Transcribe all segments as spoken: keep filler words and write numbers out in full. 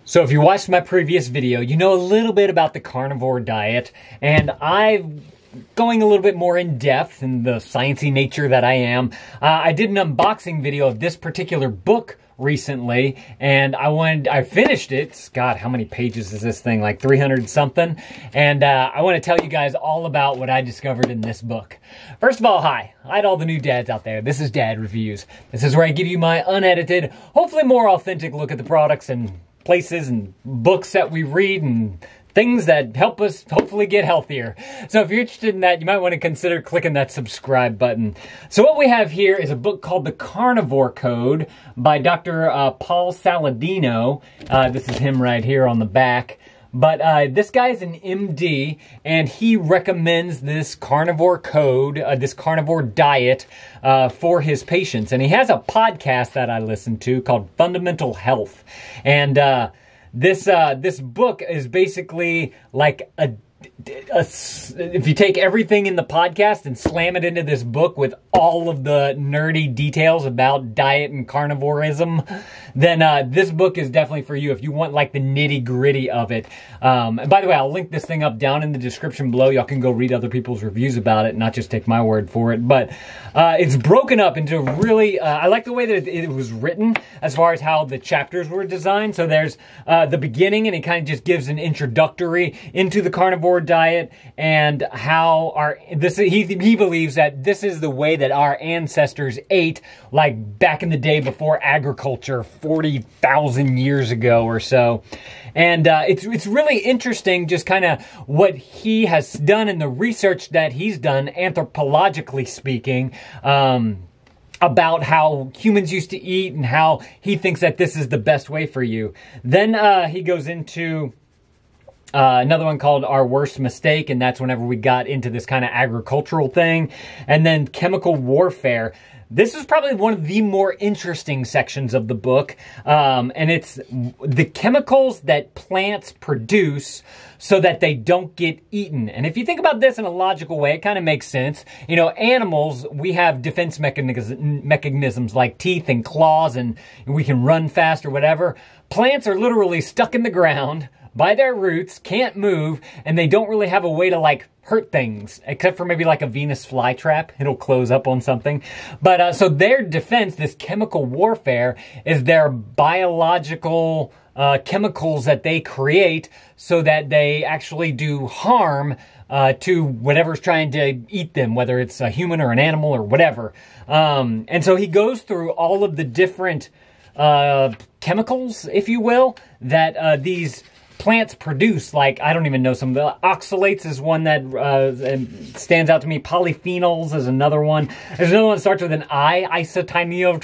So if you watched my previous video, you know a little bit about the carnivore diet, and I'm going a little bit more in depth in the sciencey nature that I am. Uh, I did an unboxing video of this particular book recently, and I wanted, I finished it. God, how many pages is this thing? Like three hundred something. And uh, I want to tell you guys all about what I discovered in this book. First of all, hi. Hi to all the new dads out there. This is Dad Reviews. This is where I give you my unedited, hopefully more authentic look at the products and places and books that we read and things that help us hopefully get healthier. So if you're interested in that, you might want to consider clicking that subscribe button. So what we have here is a book called The Carnivore Code by Doctor Uh, Paul Saladino. Uh, this is him right here on the back. But uh, this guy's an M D, and he recommends this carnivore code, uh, this carnivore diet uh, for his patients. And he has a podcast that I listen to called Fundamental Health. And uh, this uh, this book is basically like a, a, if you take everything in the podcast and slam it into this book with all of the nerdy details about diet and carnivorism, then uh, this book is definitely for you if you want like the nitty gritty of it. Um, and by the way, I'll link this thing up down in the description below. Y'all can go read other people's reviews about it, not just take my word for it. But uh, it's broken up into really, uh, I like the way that it, it was written as far as how the chapters were designed. So there's uh, the beginning, and it kind of just gives an introductory into the carnivore diet and how our, this he, he believes that this is the way that our ancestors ate, like back in the day before agriculture, forty thousand years ago or so. And uh, it's, it's really interesting just kind of what he has done in the research that he's done, anthropologically speaking, um, about how humans used to eat and how he thinks that this is the best way for you. Then uh, he goes into Uh, another one called Our Worst Mistake, and that's whenever we got into this kind of agricultural thing. And then chemical warfare. This is probably one of the more interesting sections of the book. Um, and it's the chemicals that plants produce so that they don't get eaten. And if you think about this in a logical way, it kind of makes sense. You know, animals, we have defense mechanisms, mechanisms like teeth and claws, and we can run fast or whatever. Plants are literally stuck in the ground by their roots, can't move, and they don't really have a way to like hurt things, except for maybe like a Venus flytrap. It'll close up on something. But uh, so their defense, this chemical warfare, is their biological uh, chemicals that they create so that they actually do harm uh, to whatever's trying to eat them, whether it's a human or an animal or whatever. Um, and so he goes through all of the different uh, chemicals, if you will, that uh, these plants produce. Like, I don't even know, some of the oxalates is one that uh, stands out to me. Polyphenols is another one. There's another one that starts with an I, isotynio.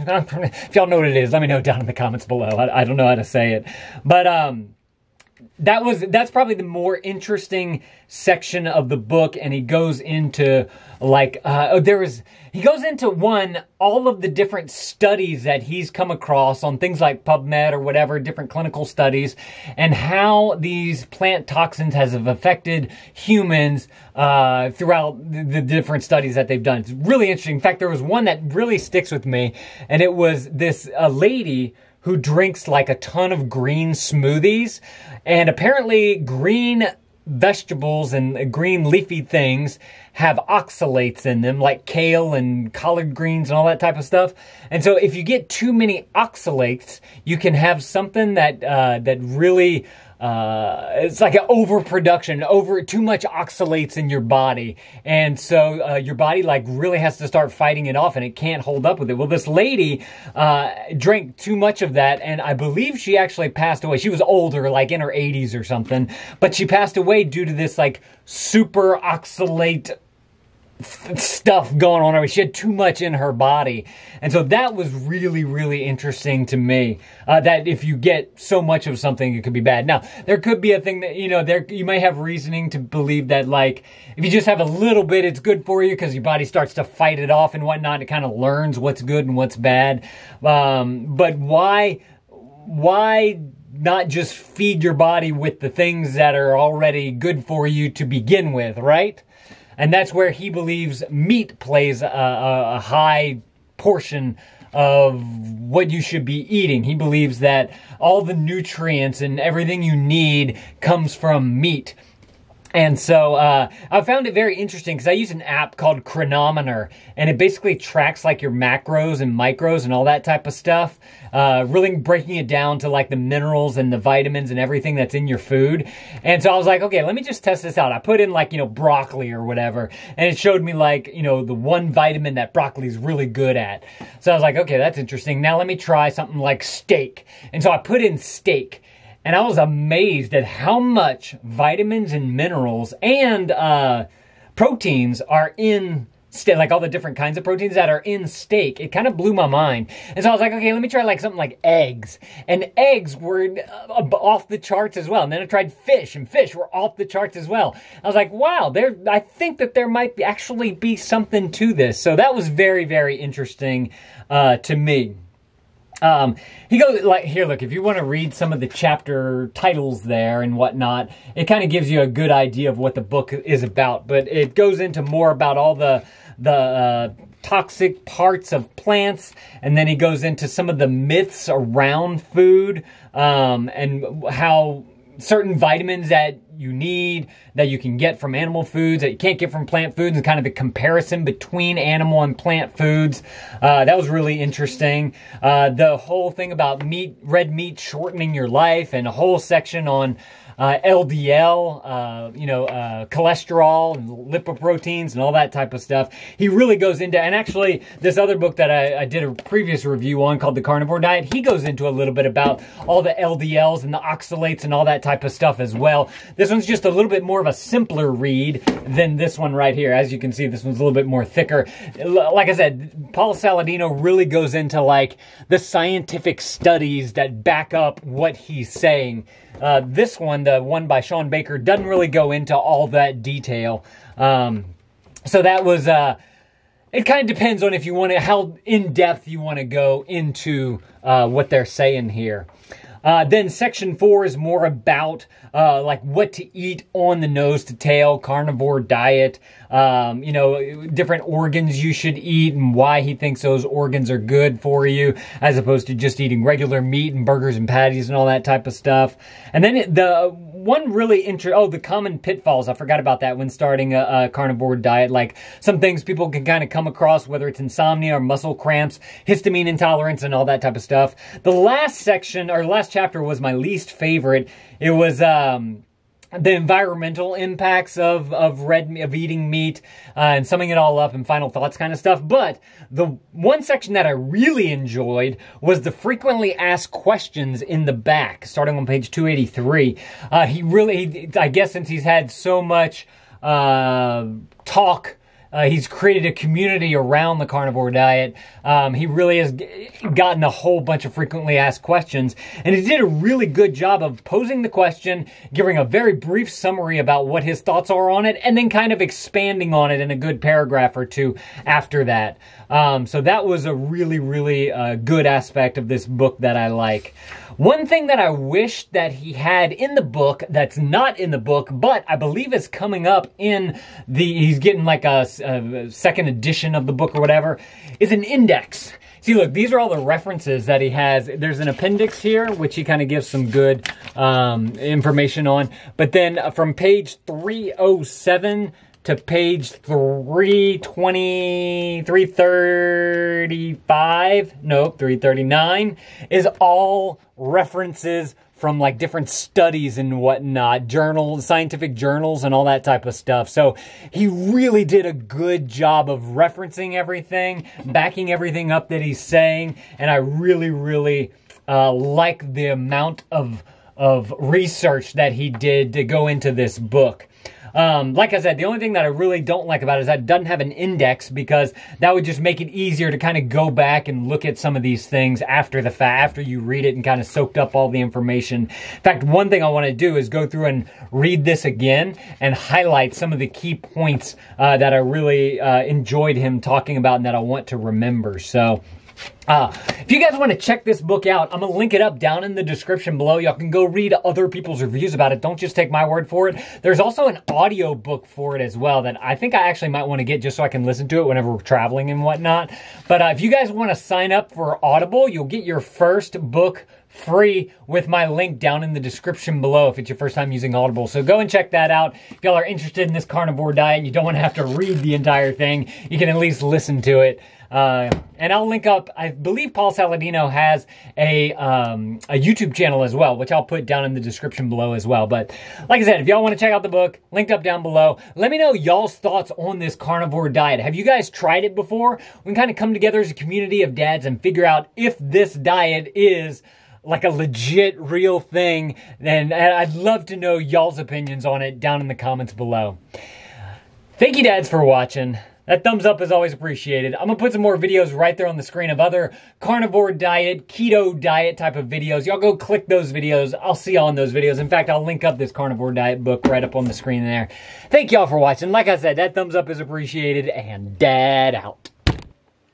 If y'all know what it is, let me know down in the comments below. I, I don't know how to say it. But um, that was that's probably the more interesting section of the book, and he goes into like uh, oh, there was he goes into one all of the different studies that he's come across on things like PubMed or whatever, different clinical studies, and how these plant toxins has affected humans uh, throughout the, the different studies that they've done. It's really interesting. In fact, there was one that really sticks with me, and it was this a lady who drinks like a ton of green smoothies, and apparently green vegetables and green leafy things have oxalates in them, like kale and collard greens and all that type of stuff. And so if you get too many oxalates, you can have something that uh, that really uh, it's like an overproduction, over too much oxalates in your body, and so uh, your body like really has to start fighting it off, and it can't hold up with it. Well, this lady uh, drank too much of that, and I believe she actually passed away. She was older, like in her eighties or something, but she passed away due to this like super oxalate stuff going on. She had too much in her body. And so that was really, really interesting to me, uh, that if you get so much of something, it could be bad. Now, there could be a thing that, you know, there you may have reasoning to believe that, like, if you just have a little bit, it's good for you because your body starts to fight it off and whatnot. It kind of learns what's good and what's bad. Um, but why, why not just feed your body with the things that are already good for you to begin with, right? And that's where he believes meat plays a, a, a high portion of what you should be eating. He believes that all the nutrients and everything you need comes from meat. And so uh, I found it very interesting because I use an app called Chronometer, and it basically tracks like your macros and micros and all that type of stuff, uh, really breaking it down to like the minerals and the vitamins and everything that's in your food. And so I was like, okay, let me just test this out. I put in like, you know, broccoli or whatever, and it showed me like, you know, the one vitamin that broccoli is really good at. So I was like, okay, that's interesting. Now let me try something like steak. And so I put in steak. And I was amazed at how much vitamins and minerals and uh, proteins are in steak, like all the different kinds of proteins that are in steak. It kind of blew my mind. And so I was like, okay, let me try like something like eggs. And eggs were uh, off the charts as well. And then I tried fish, and fish were off the charts as well. I was like, wow, there. I think that there might be, actually be something to this. So that was very, very interesting uh, to me. Um, he goes like, here, look, if you want to read some of the chapter titles there and whatnot, it kind of gives you a good idea of what the book is about. But it goes into more about all the, the, uh, toxic parts of plants. And then he goes into some of the myths around food, um, and how certain vitamins that you need, that you can get from animal foods, that you can't get from plant foods, and kind of the comparison between animal and plant foods. Uh, that was really interesting. Uh, the whole thing about meat, red meat shortening your life, and a whole section on uh, L D L, uh, you know, uh, cholesterol and lipoproteins and all that type of stuff. He really goes into, and actually this other book that I, I did a previous review on called The Carnivore Diet, he goes into a little bit about all the L D Ls and the oxalates and all that type of stuff as well. This one's just a little bit more of a simpler read than this one right here. As you can see, this one's a little bit more thicker. Like I said, Paul Saladino really goes into like the scientific studies that back up what he's saying. Uh, this one, the one by Sean Baker, doesn't really go into all that detail. Um, so that was, uh, it kind of depends on if you want to, how in depth you want to go into uh, what they're saying here. Uh, then section four is more about uh, like what to eat on the nose to tail, carnivore diet, um, you know, different organs you should eat and why he thinks those organs are good for you, as opposed to just eating regular meat and burgers and patties and all that type of stuff. And then it, the one really interesting, oh, the common pitfalls, I forgot about that when starting a, a carnivore diet, like some things people can kind of come across, whether it's insomnia or muscle cramps, histamine intolerance, and all that type of stuff. The last section, or last chapter, was my least favorite. It was um, the environmental impacts of of red of eating meat, uh, and summing it all up and final thoughts kind of stuff. But the one section that I really enjoyed was the frequently asked questions in the back, starting on page two eighty-three. Uh, he really, I guess, since he's had so much uh, talk. Uh, he's created a community around the carnivore diet. Um, he really has gotten a whole bunch of frequently asked questions. And he did a really good job of posing the question, giving a very brief summary about what his thoughts are on it, and then kind of expanding on it in a good paragraph or two after that. Um, so that was a really, really uh, good aspect of this book that I like. One thing that I wish that he had in the book that's not in the book, but I believe is coming up in the, he's getting like a, a second edition of the book or whatever, is an index. See, look, these are all the references that he has. There's an appendix here, which he kind of gives some good um, information on. But then from page three oh seven to page three twenty, three thirty-five, nope, three thirty-nine, is all references from like different studies and whatnot, journals, scientific journals and all that type of stuff. So he really did a good job of referencing everything, backing everything up that he's saying. And I really, really uh, like the amount of, of research that he did to go into this book. Um, like I said, the only thing that I really don't like about it is that it doesn't have an index, because that would just make it easier to kind of go back and look at some of these things after the fact, after you read it and kind of soaked up all the information. In fact, one thing I want to do is go through and read this again and highlight some of the key points uh, that I really uh, enjoyed him talking about and that I want to remember. So Uh, if you guys want to check this book out, I'm going to link it up down in the description below. Y'all can go read other people's reviews about it. Don't just take my word for it. There's also an audio book for it as well that I think I actually might want to get just so I can listen to it whenever we're traveling and whatnot. But uh, if you guys want to sign up for Audible, you'll get your first book free with my link down in the description below if it's your first time using Audible. So go and check that out. If y'all are interested in this carnivore diet and you don't want to have to read the entire thing, you can at least listen to it. Uh, and I'll link up, I believe Paul Saladino has a, um, a YouTube channel as well, which I'll put down in the description below as well. But like I said, if y'all want to check out the book, linked up down below. Let me know y'all's thoughts on this carnivore diet. Have you guys tried it before? We can kind of come together as a community of dads and figure out if this diet is like a legit real thing. And I'd love to know y'all's opinions on it down in the comments below. Thank you, dads, for watching. That thumbs up is always appreciated. I'm going to put some more videos right there on the screen of other carnivore diet, keto diet type of videos. Y'all go click those videos. I'll see y'all in those videos. In fact, I'll link up this carnivore diet book right up on the screen there. Thank y'all for watching. Like I said, that thumbs up is appreciated, and dad out.